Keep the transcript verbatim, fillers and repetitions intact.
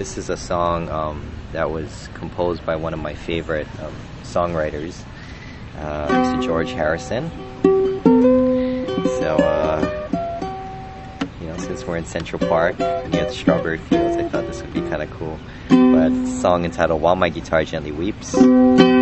This is a song um, that was composed by one of my favorite um, songwriters, uh, Mister George Harrison. So, uh, you know, since we're in Central Park near the strawberry fields, I thought this would be kind of cool. But it's a song entitled "While My Guitar Gently Weeps."